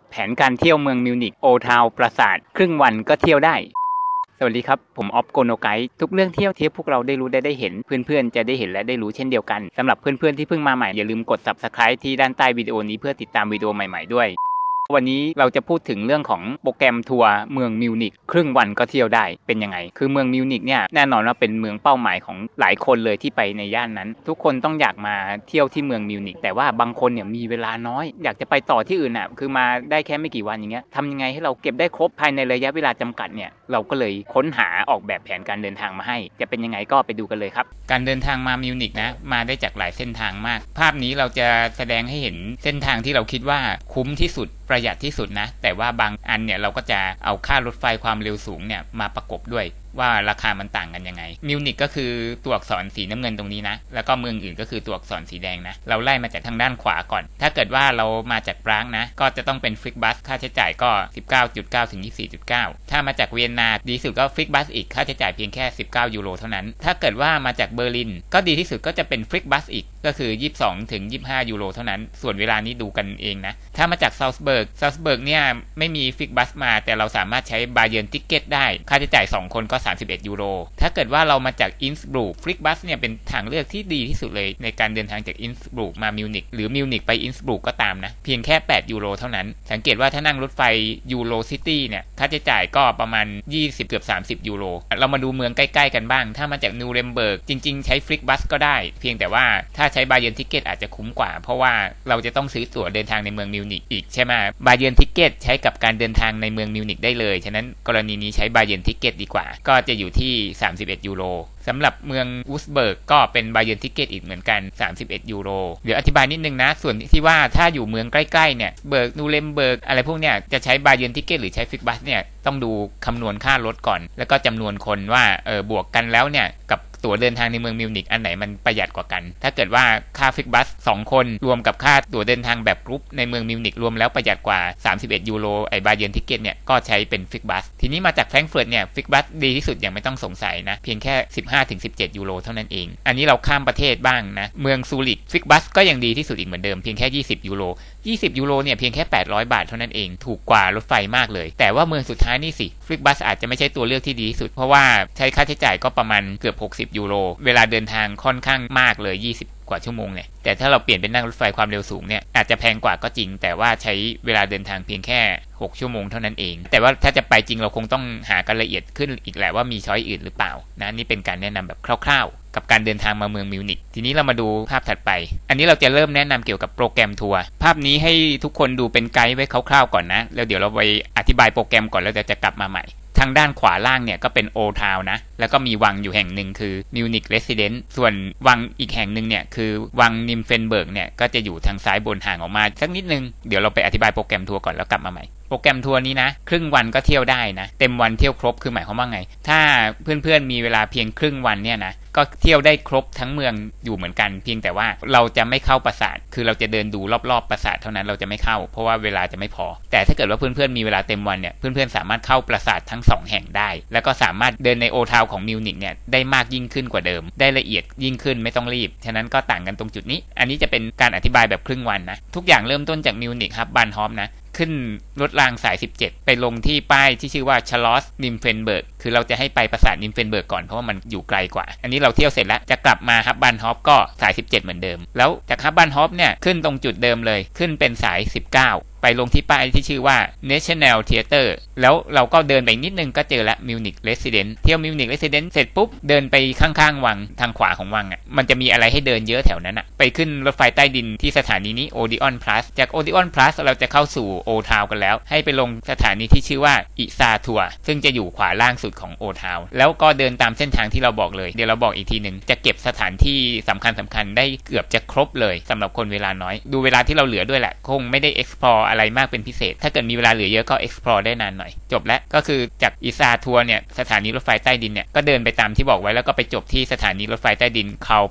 แผนการเที่ยวเมืองมิวนิกโอทาวปราสาทครึ่งวันก็เที่ยวได้สวัสดีครับผมออฟโกโนไกด์ทุกเรื่องเที่ยวพวกเราได้รู้ได้เห็นเพื่อนๆจะได้เห็นและได้รู้เช่นเดียวกันสำหรับเพื่อนๆที่เพิ่งมาใหม่อย่าลืมกด Subscribe ที่ด้านใต้วิดีโอนี้เพื่อติดตามวิดีโอใหม่ๆด้วยวันนี้เราจะพูดถึงเรื่องของโปรแกรมทัวร์เมืองมิวนิกครึ่งวันก็เที่ยวได้เป็นยังไงคือเมืองมิวนิกเนี่ยแน่นอนว่าเป็นเมืองเป้าหมายของหลายคนเลยที่ไปในย่านนั้นทุกคนต้องอยากมาเที่ยวที่เมืองมิวนิกแต่ว่าบางคนเนี่ยมีเวลาน้อยอยากจะไปต่อที่อื่นอ่ะคือมาได้แค่ไม่กี่วันอย่างเงี้ยทำยังไงให้เราเก็บได้ครบภายในระยะเวลาจำกัดเนี่ยเราก็เลยค้นหาออกแบบแผนการเดินทางมาให้จะเป็นยังไงก็ไปดูกันเลยครับการเดินทางมามิวนิกนะมาได้จากหลายเส้นทางมากภาพนี้เราจะแสดงให้เห็นเส้นทางที่เราคิดว่าคุ้มที่สุดประหยัดที่สุดนะแต่ว่าบางอันเนี่ยเราก็จะเอาค่ารถไฟความเร็วสูงเนี่ยมาประกบด้วยว่าราคามันต่างกันยังไงมิวนิกก็คือตัวอักษรสีน้ำเงินตรงนี้นะแล้วก็เมืองอื่นก็คือตัวอักษรสีแดงนะเราไล่มาจากทางด้านขวาก่อนถ้าเกิดว่าเรามาจากปรางนะก็จะต้องเป็นฟลิกบัสค่าใช้จ่ายก็ 19.9 ถึง 24.9 ถ้ามาจากเวียนนาดีสุดก็ฟลิกบัสอีกค่าใช้จ่ายเพียงแค่19ยูโรเท่านั้นถ้าเกิดว่ามาจากเบอร์ลินก็ดีที่สุดก็จะเป็นฟลิกบัสอีกก็คือ22 ถึง 25 ยูโรเท่านั้นส่วนเวลานี้ดูกันเองนะถ้ามาจากซาวส์เบิร์กเนี่ยไม่มีฟลิกบัสมาแต่เราสามารถใช้บาเยิร์นทิกเก็ตได้ค่าใช้จ่าย2คนก็31ยูโรถ้าเกิดว่าเรามาจากอินสบรูกฟลิกบัสเนี่ยเป็นทางเลือกที่ดีที่สุดเลยในการเดินทางจากอินสบรูกมามิวนิกหรือมิวนิกไปอินสบรูกก็ตามนะเพียงแค่8ยูโรเท่านั้นสังเกตว่าถ้านั่งรถไฟยูโรซิตี้เนี่ยค่าใช้จ่ายก็ประมาณ20เกือบ30ยูโรเรามาดูเมืองใกล้ๆกันบ้างถ้ามาจากนูเรมเบิร์กจริงๆใช้ฟลิกบัสก็ได้เพียงแต่ว่าถ้าใช้บาเยิร์นทิกเก็ตอาจจะคุ้มกว่าเพราะว่าเราจะต้องซื้อตั๋วเดินทางในเมืองมิวนิกอีกใช่ไหมบาเยิร์นทิกเก็ตใช้กับการเดินทางในเมืองมิวนิกได้เลยฉะนั้นกรณีนี้ใช้บาเยิร์นทิกเก็ตดีกว่าก็จะอยู่ที่31ยูโรสำหรับเมืองอูสเบิร์กก็เป็นบาเยิร์นทิกเก็ตอีกเหมือนกัน31ยูโรเดี๋ยวอธิบายนิดนึงนะส่วนที่ว่าถ้าอยู่เมืองใกล้ๆเนี่ยเบิร์กนูเรมเบิร์กอะไรพวกเนี้ยจะใช้บาเยิร์นทิกเก็ตหรือใช้ฟลิกบัสเนี่ยต้องดูคำนวณค่ารถก่อนแล้วก็จำนวนคนว่าบวกกันแล้วเนี่ยกับตั๋วเดินทางในเมืองมิวนิกอันไหนมันประหยัดกว่ากันถ้าเกิดว่าค่าฟลิกบัส2คนรวมกับค่าตั๋วเดินทางแบบกรุ๊ปในเมืองมิวนิกรวมแล้วประหยัดกว่า31ยูโรไอ้บาเยิร์นทิกเก็ตเนี่ยก็ใช้เป็นฟลิกบัสทีนี้มาจากแฟรงก์เฟิร์ตเนี่ยฟลิกบัสดีที่สุดอย่างไม่ต้องสงสัยนะเพียงแค่15-17ยูโรเท่านั้นเองอันนี้เราข้ามประเทศบ้างนะเมืองซูริกฟลิกบัสก็ยังดีที่สุดอีกเหมือนเดิมเพียงแค่20ยูโรเนี่ยเพียงแค่800บาทเท่านั้นเองถูกกว่ารถไฟมากเลยแต่ว่าเมืองสุดท้ายนี่สิฟลิกบัสอาจจะไม่ใช่ตัวเลือกที่ดีที่สุดเพราะว่าใช้ค่าใช้จ่ายก็ประมาณเกือบ60ยูโรเวลาเดินทางค่อนข้างมากเลย20กว่าชั่วโมงเนี่ยแต่ถ้าเราเปลี่ยนเป็นนั่งรถไฟความเร็วสูงเนี่ยอาจจะแพงกว่าก็จริงแต่ว่าใช้เวลาเดินทางเพียงแค่6ชั่วโมงเท่านั้นเองแต่ว่าถ้าจะไปจริงเราคงต้องหากันละเอียดขึ้นอีกแหละว่ามีช้อยอื่นหรือเปล่านะนี่เป็นการแนะนำแบบคร่าวๆกับการเดินทางมาเมืองมิวนิกทีนี้เรามาดูภาพถัดไปอันนี้เราจะเริ่มแนะนำเกี่ยวกับโปรแกรมทัวร์ภาพนี้ให้ทุกคนดูเป็นไกด์ไว้คร่าวๆก่อนนะแล้วเดี๋ยวเราไปอธิบายโปรแกรมก่อนแล้วจะกลับมาใหม่ทางด้านขวาล่างเนี่ยก็เป็นโอทาวนะแล้วก็มีวังอยู่แห่งหนึ่งคือมิวนิกเรสซิเดนซ์ส่วนวังอีกแห่งหนึ่งเนี่ยคือวังนิมเฟนเบิร์กเนี่ยก็จะอยู่ทางซ้ายบนห่างออกมาสักนิดนึงเดี๋ยวเราไปอธิบายโปรแกรมทัวร์ก่อนแล้วกลับมาใหม่โปรแกรมทัวร์นี้นะครึ่งวันก็เที่ยวได้นะเต็มวันเที่ยวครบคือหมายความว่าไงถ้าเพื่อนๆมีเวลาเพียงครึ่งวันเนี่ยนะก็เที่ยวได้ครบทั้งเมืองอยู่เหมือนกันเพียงแต่ว่าเราจะไม่เข้าปราสาทคือเราจะเดินดูรอบๆปราสาทเท่านั้นเราจะไม่เข้าเพราะว่าเวลาจะไม่พอแต่ถ้าเกิดว่าเพื่อนๆมีเวลาเต็มวันเนี่ยเพื่อนๆสามารถเข้าปราสาททั้ง2แห่งได้แล้วก็สามารถเดินในโอทาวของมิวนิกเนี่ยได้มากยิ่งขึ้นกว่าเดิมได้ละเอียดยิ่งขึ้นไม่ต้องรีบฉะนั้นก็ต่างกันตรงจุดนี้อันนี้จะเป็นการอธิบายแบบครึ่งวันนะทุกอย่างเริ่มต้นจากมิวนิกครับบันฮอฟนะขึ้นรถรางสาย17ไปลงที่ป้ายที่ชื่อว่าชาร์ลอสนิมเฟนเบิร์กคือเราจะให้ไปปราสาทนิมเฟนเบิร์กก่อนเพราะว่ามันอยู่ไกลกว่าอันนี้เราเที่ยวเสร็จแล้วจะกลับมาฮับบันฮอฟก็สาย17เหมือนเดิมแล้วจากฮับบันฮอฟเนี่ยขึ้นตรงจุดเดิมเลยขึ้นเป็นสาย19ไปลงที่ป้ายที่ชื่อว่า National Theater แล้วเราก็เดินไปนิดนึงก็เจอละ Munich Residence เที่ยว Munich Residence เสร็จปุ๊บเดินไปข้างๆวังทางขวาของวังอ่ะมันจะมีอะไรให้เดินเยอะแถวนั้นอ่ะไปขึ้นรถไฟใต้ดินที่สถานีนี้ Odeon Plus จาก Odeon Plus เราจะเข้าสู่ Old Town กันแล้วให้ไปลงสถานีที่ชื่อว่าอิซาทัวซึ่งจะอยู่ขวาล่างสุดของ Old Town แล้วก็เดินตามเส้นทางที่เราบอกเลยเดี๋ยวเราบอกอีกทีนึงจะเก็บสถานที่สำคัญได้เกือบจะครบเลยสำหรับคนเวลาน้อยดูเวลาที่เราเหลือด้วยแหละคงไม่ได้ explore อะไรมากเป็นพิเศษถ้าเกิดมีเวลาเหลือเยอะก็ explore ได้นานหน่อยจบแล้วก็คือจากอิซาทัวเนี่ยสถานีรถไฟใต้ดินเนี่ยก็เดินไปตามที่บอกไว้แล้วก็ไปจบที่สถานีรถไฟใต้ดินคาร์ลพลัส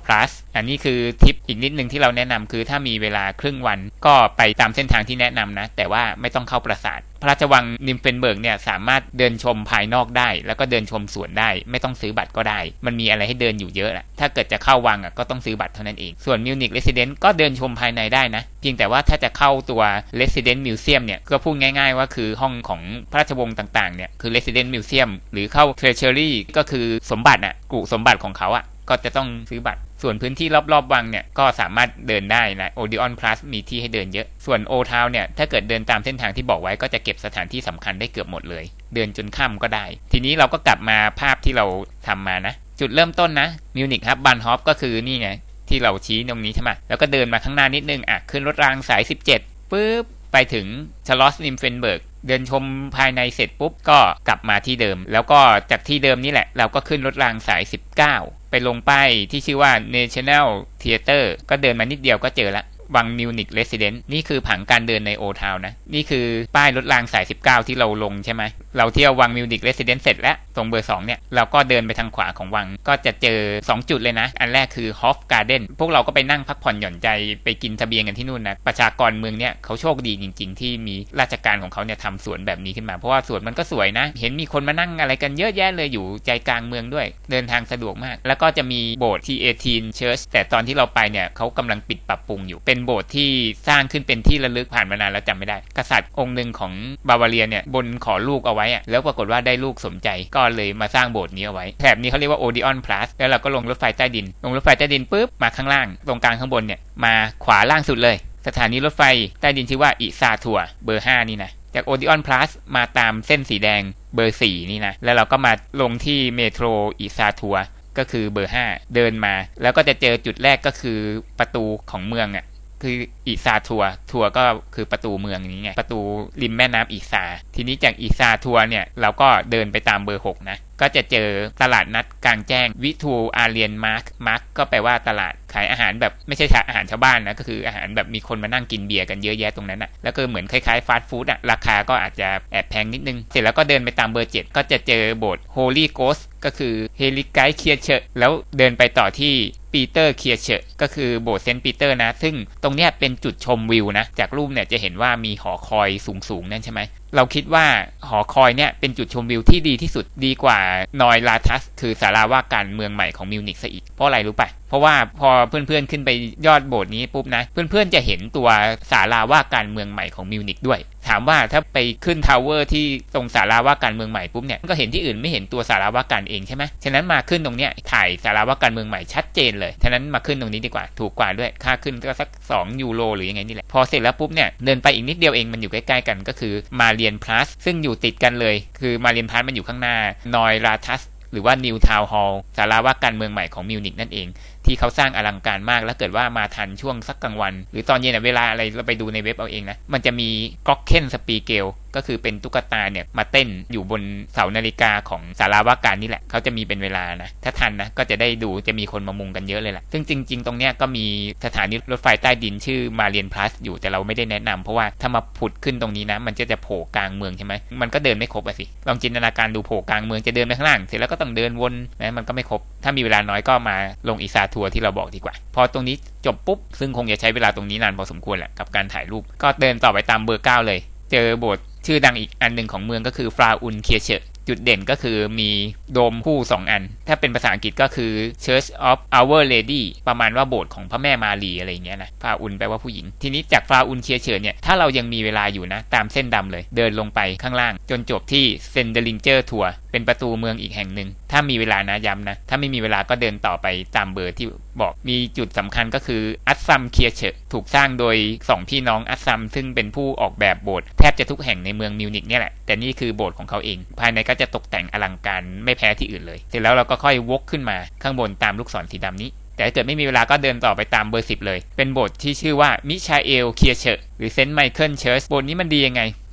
อันนี้คือทิปอีกนิดนึงที่เราแนะนำคือถ้ามีเวลาครึ่งวันก็ไปตามเส้นทางที่แนะนำนะแต่ว่าไม่ต้องเข้าปราสาทพระราชวังนิมเฟนเบิร์กเนี่ยสามารถเดินชมภายนอกได้แล้วก็เดินชมสวนได้ไม่ต้องซื้อบัตรก็ได้มันมีอะไรให้เดินอยู่เยอะแหละถ้าเกิดจะเข้าวังก็ต้องซื้อบัตรเท่านั้นเองส่วนมิวนิกเรสซิเดนต์ก็เดินชมภายในได้นะเพียงแต่ว่าถ้าจะเข้าตัว Resident Museum เนี่ยก็พูดง่ายๆว่าคือห้องของพระราชวงศ์ต่างๆเนี่ยคือ Resident Museum หรือเข้า Treasury ก็คือสมบัติกลุ่มสมบัติของเขาก็จะต้องซื้อบัตรส่วนพื้นที่รอบๆวังเนี่ยก็สามารถเดินได้นะ Odeon Plus มีที่ให้เดินเยอะส่วน Old Town เนี่ยถ้าเกิดเดินตามเส้นทางที่บอกไว้ก็จะเก็บสถานที่สำคัญได้เกือบหมดเลยเดินจนค่ำก็ได้ทีนี้เราก็กลับมาภาพที่เราทำมานะจุดเริ่มต้นนะมิวนิกครับบันฮอฟก็คือนี่ไงที่เราชี้ตรงนี้ใช่ไหมแล้วก็เดินมาข้างหน้านิดนึงขึ้นรถรางสาย17ปุ๊บไปถึงชลอสนิมเฟนเบิร์กเดินชมภายในเสร็จปุ๊บก็กลับมาที่เดิมแล้วก็จากที่เดิมนี่แหละเราก็ขึ้นรถรางสาย19ไปลงป้ายที่ชื่อว่า National Theater ก็เดินมานิดเดียวก็เจอละวังมิวนิกเรสซิเดนต์นี่คือผังการเดินในโอทาวน์นะนี่คือป้ายรถรางสาย19ที่เราลงใช่ไหมเราเที่ยววังมิวนิกเรสซิเดนต์เสร็จแล้วตรงเบอร์2เนี่ยเราก็เดินไปทางขวาของวังก็จะเจอ2จุดเลยนะอันแรกคือฮอฟการ์เด้นพวกเราก็ไปนั่งพักผ่อนหย่อนใจไปกินเสบียงกันที่นู่นนะประชากรเมืองเนี่ยเขาโชคดีจริงๆที่มีราชการของเขาเนี่ยทำสวนแบบนี้ขึ้นมาเพราะว่าสวนมันก็สวยนะเห็นมีคนมานั่งอะไรกันเยอะแยะเลยอยู่ใจกลางเมืองด้วยเดินทางสะดวกมากแล้วก็จะมีโบสถ์ T18 Church แต่ตอนที่เราไปเนี่ยเขากำลังปิดปรับปรุงอยู่เป็นโบสถ์ที่สร้างขึ้นเป็นที่ระลึกผ่านมานานแล้วจำไม่ได้กษัตริย์องค์หนึ่งของบาวาเรียเนี่ยบนขอลูกเอาไว้แล้วปรากฏว่าได้ลูกสมใจก็เลยมาสร้างโบสถ์นี้เอาไว้แถบนี้เขาเรียกว่า Odeon Plus แล้วเราก็ลงรถไฟใต้ดินปุ๊บมาข้างล่างตรงกลางข้างบนเนี่ยมาขวาล่างสุดเลยสถานีรถไฟใต้ดินชื่อว่าอิซาทัวเบอร์5นี่นะจาก Odeon Plus มาตามเส้นสีแดงเบอร์4นี่นะแล้วเราก็มาลงที่เมโทรอิซาทัวก็คือเบอร์5เดินมาแล้วก็จะเจอจุดแรกก็คือประตูของเมืองคืออิซาทัวก็คือประตูเมืองนี้ไงประตูริมแม่น้ำอิซาทีนี้จากอิซาทัวเนี่ยเราก็เดินไปตามเบอร์6นะก็จะเจอตลาดนัดกลางแจ้งวิทูอาเรียนมาร์คก็แปลว่าตลาดขายอาหารแบบไม่ใช่อาหารชาวบ้านนะก็คืออาหารแบบมีคนมานั่งกินเบียร์กันเยอะแยะตรงนั้นแล้วก็เหมือนคล้ายๆฟาสต์ฟู้ดราคาก็อาจจะแอบแพงนิดนึงเสร็จแล้วก็เดินไปตามเบอร์7ก็จะเจอโบสถ์ Holy Ghost ก็คือเฮลิไกด์เคียร์เชอร์แล้วเดินไปต่อที่ปีเตอร์เคียร์เชอร์ก็คือโบสถ์เซนต์ปีเตอร์นะซึ่งตรงเนี้ยเป็นจุดชมวิวนะจากรูปเนี่ยจะเห็นว่ามีหอคอยสูงนั่นใช่ไหมเราคิดว่าหอคอยเนี่ยเป็นจุดชมวิวที่ดีที่สุดดีกว่านอยลาทัสคือศาลาว่าการเมืองใหม่ของมิวนิกซะอีกเพราะอะไรรู้ป่ะเพราะว่าพอเพื่อนๆขึ้นไปยอดโบสถ์นี้ปุ๊บนะเพื่อนๆจะเห็นตัวศาลาว่าการเมืองใหม่ของมิวนิกด้วยถามว่าถ้าไปขึ้นทาวเวอร์ที่ตรงศาลาว่าการเมืองใหม่ปุ๊บเนี่ยก็เห็นที่อื่นไม่เห็นตัวศาลาว่าการเองใช่ไหมฉะนั้นมาขึ้นตรงเนี้ยถ่ายศาลาว่าการเมืองใหม่ชัดเจนเลยฉะนั้นมาขึ้นตรงนี้ดีกว่าถูกกว่าด้วยค่าขึ้นก็สัก2 ยูโรหรือยังไงนี่แหละพอเสร็จแล้วปุ๊บเนี่ยเดินไปอีกนิดเดียวเองมันอยู่ใกล้ๆกันก็คือมาเรียนพลัสซึ่งอยู่ติดกันเลยคือมาเรียนพลัสมันอยู่ข้างหน้านอยลาทัสหรือว่านิวทาวน์ฮอลล์ศาลาว่าการเมืองใหม่ของมิวนิกนั่นเองที่เขาสร้างอลังการมากแล้วเกิดว่ามาทันช่วงสักกลางวันหรือตอนเย็นเวลาอะไรเราไปดูในเว็บเอาเองนะมันจะมีก็อกเคนสปีเกลก็คือเป็นตุ๊กตาเนี่ยมาเต้นอยู่บนเสานาฬิกาของศาลาว่าการนี่แหละเขาจะมีเป็นเวลานะถ้าทันนะก็จะได้ดูจะมีคนมามุงกันเยอะเลยแหละซึ่งจริงๆตรงเนี้ยก็มีสถานีรถไฟใต้ดินชื่อมาเรียนพลัสอยู่แต่เราไม่ได้แนะนำเพราะว่าถ้ามาผุดขึ้นตรงนี้นะมันจะโผล่กลางเมืองใช่ไหมมันก็เดินไม่ครบสิลองจินตนาการดูโผล่กลางเมืองจะเดินไปข้างล่างเสร็จแล้วก็ต้องเดินวนนะมันก็ไม่ครบถ้ามีเวลาน้อยก็มาลงอิซาทัวที่เราบอกดีกว่าพอตรงนี้จบปุ๊บซึ่งคงจะใช้เวลาตรงนี้นานพอสมควรแหละกับการถ่ายรูปก็เดินต่อไปตามเบอร์9เลยเจอโบสถ์ชื่อดังอีกอันหนึ่งของเมืองก็คือฟราอุนเคียเชอร์จุดเด่นก็คือมีโดมคู่2 อันถ้าเป็นภาษาอังกฤษก็คือ Church of Our Lady ประมาณว่าโบสถ์ของพระแม่มารีอะไรอย่างเงี้ยนะฟราอุนแปลว่าผู้หญิงทีนี้จากฟราอุนเคียเชอร์เนี่ยถ้าเรายังมีเวลาอยู่นะตามเส้นดำเลยเดินลงไปข้างล่างจนจบที่เซนเดลิงเจอร์ทัวร์เป็นประตูเมืองอีกแห่งหนึ่งถ้ามีเวลานะย้ำนะถ้าไม่มีเวลาก็เดินต่อไปตามเบอร์ที่บอกมีจุดสำคัญก็คืออัสซัมเคียเชอร์ถูกสร้างโดย2 พี่น้องอัสซัมซึ่งเป็นผู้ออกแบบโบสถ์แทบจะทุกแห่งในเมืองมิวนิกเนี่ยแหละแต่นี่คือโบสถ์ของเขาเองภายในก็จะตกแต่งอลังการไม่แพ้ที่อื่นเลยเสร็จแล้วเราก็ค่อยวกขึ้นมาข้างบนตามลูกศรสีดำนี้แต่ถ้าเกิดไม่มีเวลาก็เดินต่อไปตามเบอร์10เลยเป็นโบสถ์ที่ชื่อว่ามิชาเอลเคียเชอร์หรือเซนต์ไมเคิลเชิร์ชโบสถ์นี้มันดียังไง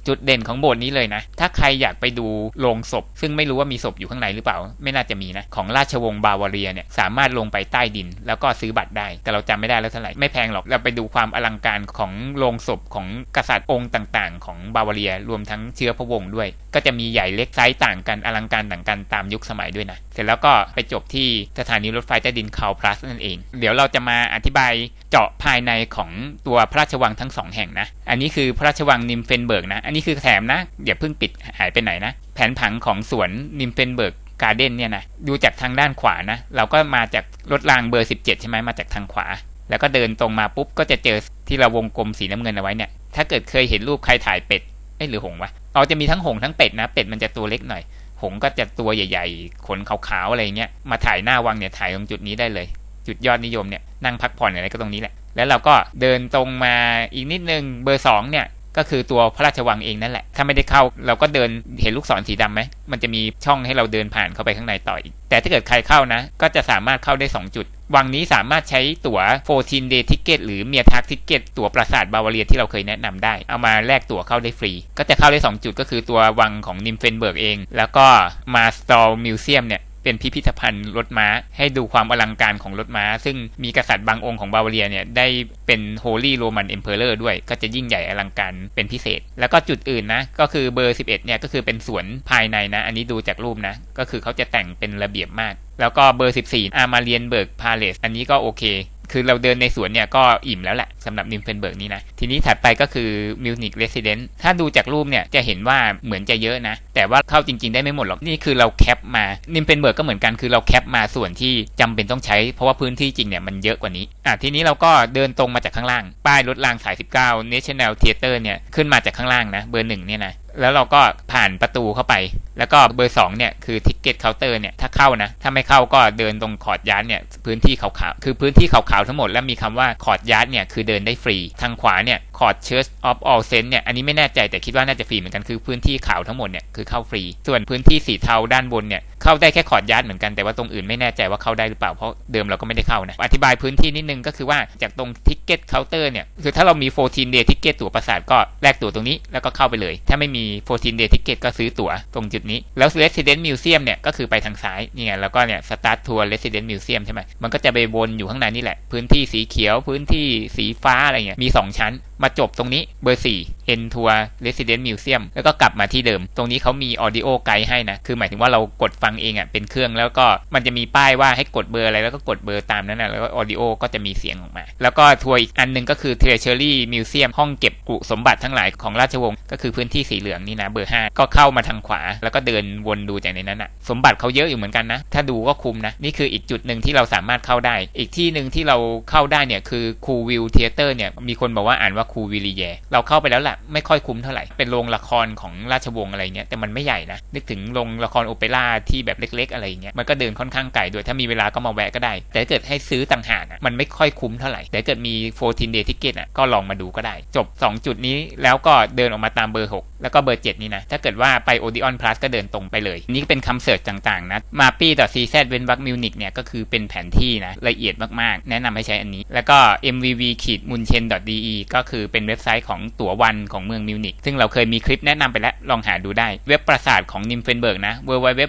จุดเด่นของโบสถ์นี้เลยนะถ้าใครอยากไปดูโรงศพซึ่งไม่รู้ว่ามีศพอยู่ข้างในหรือเปล่าไม่น่าจะมีนะของราชวงศ์บาวาเรียเนี่ยสามารถลงไปใต้ดินแล้วก็ซื้อบัตรได้แต่เราจำไม่ได้แล้วเท่าไหร่ไม่แพงหรอกเราไปดูความอลังการของโรงศพของกษัตริย์องค์ต่างๆของบาวาเรียรวมทั้งเชื้อพระวงศ์ด้วยก็จะมีใหญ่เล็กไซส์ต่างกันอลังการต่างกันตามยุคสมัยด้วยนะเสร็จแล้วก็ไปจบที่สถานีรถไฟใต้ดินคาลพลัสนั่นเองเดี๋ยวเราจะมาอธิบายเจาะภายในของตัวพระราชวังทั้ง2แห่งนะอันนี้คือพระราชวังนิมเฟนเบิร์กนะอันนี้คือแถมนะอย่าเพิ่งปิดหายไปไหนนะแผนผังของสวนนิมเฟนเบิร์กการ์เด้นเนี่ยนะดูจากทางด้านขวานะเราก็มาจากรถรางเบอร์17ใช่ไหมมาจากทางขวาแล้วก็เดินตรงมาปุ๊บก็จะเจอที่เราวงกลมสีน้ำเงินเอาไว้เนี่ยถ้าเกิดเคยเห็นรูปใครถ่ายเป็ดหรือหงส์วะจะมีทั้งหงส์ทั้งเป็ดนะเป็ดมันจะตัวเล็กหน่อยหงส์ก็จะตัวใหญ่ๆขนขาวๆอะไรเงี้ยมาถ่ายหน้าวังเนี่ยถ่ายตรงจุดนี้ได้เลยจุดยอดนิยมเนี่ยนั่งพักผ่อนอะไรก็ตรงนี้แหละแล้วเราก็เดินตรงมาอีกนิดนึงเบอร์2เนี่ยก็คือตัวพระราชวังเองนั่นแหละถ้าไม่ได้เข้าเราก็เดินเห็นลูกศรสีดำไหมมันจะมีช่องให้เราเดินผ่านเข้าไปข้างในต่ออีกแต่ถ้าเกิดใครเข้านะก็จะสามารถเข้าได้2จุดวังนี้สามารถใช้ตั๋ว14 day ticket หรือเมียทักทิเก็ตตั๋วปราสาทบาวาเรียที่เราเคยแนะนำได้เอามาแลกตั๋วเข้าได้ฟรีก็จะเข้าได้2จุดก็คือตัววังของนิมเฟนเบิร์กเองแล้วก็มาสตอลมิวเซียมเนี่ยเป็นพิพิธภัณฑ์รถม้าให้ดูความอลังการของรถม้าซึ่งมีกษัตริย์บางองค์ของบาวาเรียเนี่ยได้เป็น Holy Roman Emperor ด้วยก็จะยิ่งใหญ่อลังการเป็นพิเศษแล้วก็จุดอื่นนะก็คือเบอร์11เนี่ยก็คือเป็นสวนภายในนะอันนี้ดูจากรูปนะก็คือเขาจะแต่งเป็นระเบียบมากแล้วก็เบอร์14อามาเรียนเบิร์กพาเลสอันนี้ก็โอเคคือเราเดินในสวนเนี่ยก็อิ่มแล้วแหละสำหรับนิมเฟนเบิร์กนี้นะทีนี้ถัดไปก็คือมิวนิกเรสซิเดนซ์ถ้าดูจากรูปเนี่ยจะเห็นว่าเหมือนจะเยอะนะแต่ว่าเข้าจริงๆได้ไม่หมดหรอกนี่คือเราแคปมานิมเฟนเบิร์กก็เหมือนกันคือเราแคปมาส่วนที่จำเป็นต้องใช้เพราะว่าพื้นที่จริงเนี่ยมันเยอะกว่านี้ทีนี้เราก็เดินตรงมาจากข้างล่างป้ายรถรางสาย19 National Theatre เนี่ยขึ้นมาจากข้างล่างนะเบอร์1เนี่ยนะแล้วเราก็ผ่านประตูเข้าไปแล้วก็เบอร์2เนี่ยคือทิกเก็ตเคาน์เตอร์เนี่ยถ้าเข้านะถ้าไม่เข้าก็เดินตรงคอร์ดยาร์ดเนี่ยพื้นที่ขาวๆคือพื้นที่ขาวๆทั้งหมดแล้วมีคำว่าคอร์ดยาร์ดเนี่ยคือเดินได้ฟรีทางขวาเนี่ยคอร์ดเชิร์ชออฟออลเซนต์เนี่ยอันนี้ไม่แน่ใจแต่คิดว่าน่าจะฟรีเหมือนกันคือพื้นที่ขาวทั้งหมดเนี่ยคือเข้าฟรีส่วนพื้นที่สีเทาด้านบนเนี่ยเข้าได้แค่คอร์ดยาร์ดเหมือนกันแต่ว่าตรงอื่นไม่แน่ใจว่าเข้าได้หรือเปล่าเพราะเดิมเราก็ไม่ได้เข้านะอธิบายพื้นที่นิดนึงก็คือว่าจากตรงทิกเก็ตเคาน์เตอร์เนี่ยคือถ้าเรามี14 day ticket ตั๋วปราสาทก็แลกตั๋วตรงนี้แล้วก็เข้าไปเลยถ้าไม่มี14 day ticket ก็ซื้อตั๋วตรงจุดนี้แล้ว Resident Museum เนี่ยก็คือไปทางซ้ายนี่ไงแล้วก็เนี่ย Start Tour Resident Museum ใช่ไหมมันก็จะไปวนอยู่ข้างในนี่แหละพื้นที่สีเขียวพื้นที่สีฟ้าอะไรเงี้ยมี2ชั้นมาจบตรงนี้เบอร์4 End Tour Resident Museum แล้วก็กลับมาที่เดิมตรงนี้เขามี Audio Guide ให้นะคือหมายถึงว่าเรากดฟังเองเป็นเครื่องแล้วก็มันจะมีป้ายว่าให้กดเบอร์อะไรแล้วก็กดเบอร์ตามนั้นนะแล้วก็ Audio ก็จะมีเสียงออกมาแล้วก็ทัวร์อีกอันนึงก็คือ Treasury Museum ห้องเก็บกุสมบัติทั้งหลายของราชวงศ์ก็คือพื้นที่สีเหลืองนี่นะเบอร์5ก็เข้ามาทางขวาแล้วก็เดินวนดูจากในนั้นสมบัติเขาเยอะอยู่เหมือนกันนะถ้าดูก็คุ้มนะนี่คืออีกจุดหนึ่งที่เราสามารถเข้าได้อีกที่หนึ่งที่เราเข้าได้เนี่ยคือคูวิลเทเตอร์เนี่ยมีคนบอกว่าอ่านว่าคูวิลิเยเราเข้าไปแล้วแหละไม่ค่อยคุ้มเท่าไหร่เป็นโรงละครของราชวงศ์อะไรเงี้ยแต่มันไม่ใหญ่นะนึกถึงโรงละครโอเปร่าที่แบบเล็กๆอะไรเงี้ยมันก็เดินค่อนข้างไกลด้วยถ้ามีเวลาก็มาแวะก็ได้แต่ถ้าเกิดให้ซื้อต่างหากมันไม่ค่อยคุ้มเท่าไหร่แต่ถ้าเกิดมี14 day ticket ก็ลองมาดูก็ได้จบ2จุดนี้แล้วก็เดินออกมาตามเบอร์6แล้วก็เบอร์7นี่นะถ้าเกิดว่าไป Odeon Plus ก็เดินตรงไปเลยนี่เป็นคำเสิร์ชต่างๆนะมาปี้ .cz เว้นวรรคมิวนิกเนี่ยก็คือเป็นแผนที่นะละเอียดมากๆแนะนำให้ใช้อันนี้แล้วก็ mvv-munchen.de ก็คือเป็นเว็บไซต์ของตั๋ววันของเมืองมิวนิกซึ่งเราเคยมีคลิปแนะนำไปแล้วลองหาดูได้เว็บปราสาทของนิมเฟนเบิร์กนะ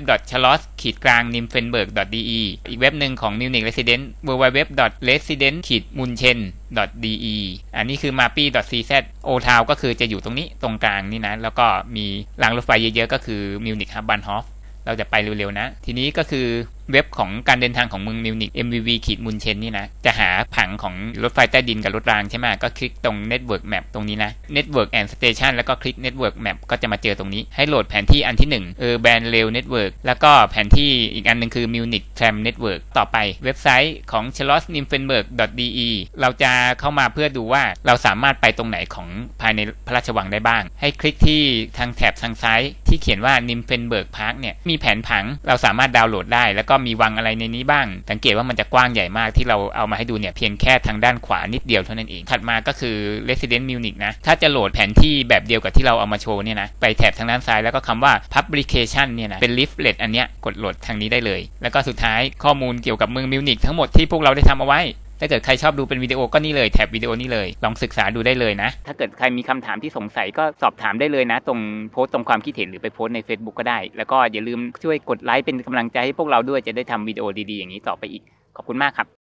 www.chalos-nimfenberg.de อีกเว็บหนึ่งของ Munich Resident www.resident-munchen.de อันนี้คือ mapi.czโอทาวก็คือจะอยู่ตรงนี้ตรงกลางนี่นะแล้วก็มีรางรถไฟเยอะๆก็คือ Munich Hauptbahnhof เราจะไปเร็วๆนะทีนี้ก็คือเว็บของการเดินทางของเมืองมิวนิก mvv-munchen นี่นะจะหาผังของรถไฟใต้ดินกับรถรางใช่ไหมก็คลิกตรง network map ตรงนี้นะ network and station แล้วก็คลิก network map ก็จะมาเจอตรงนี้ให้โหลดแผนที่อันที่1urban rail network แล้วก็แผนที่อีกอันนึงคือ munich tram network ต่อไปเว็บไซต์ของ chalos-nimfenberg.de เราจะเข้ามาเพื่อดูว่าเราสามารถไปตรงไหนของภายในพระราชวังได้บ้างให้คลิกที่ทางแถบทางซ้ายที่เขียนว่า Nymphenburg Park เนี่ยมีแผนผังเราสามารถดาวน์โหลดได้แล้วก็มีวังอะไรในนี้บ้างสังเกตว่ามันจะกว้างใหญ่มากที่เราเอามาให้ดูเนี่ยเพียงแค่ทางด้านขวานิดเดียวเท่านั้นเองถัดมาก็คือ Resident Munich นะถ้าจะโหลดแผนที่แบบเดียวกับที่เราเอามาโชว์เนี่ยนะไปแถบทางด้านซ้ายแล้วก็คำว่า Publication เนี่ยนะเป็น leaflet อันเนี้ยกดโหลดทางนี้ได้เลยแล้วก็สุดท้ายข้อมูลเกี่ยวกับเมืองมิวนิกทั้งหมดที่พวกเราได้ทำเอาไว้ถ้าเกิดใครชอบดูเป็นวิดีโอก็นี่เลยแท็บวิดีโอนี้เลยลองศึกษาดูได้เลยนะถ้าเกิดใครมีคำถามที่สงสัยก็สอบถามได้เลยนะตรงโพสต์ตรงความคิดเห็นหรือไปโพสต์ใน Facebook ก็ได้แล้วก็อย่าลืมช่วยกดไลค์เป็นกำลังใจให้พวกเราด้วยจะได้ทำวิดีโอดีๆอย่างนี้ต่อไปอีกขอบคุณมากครับ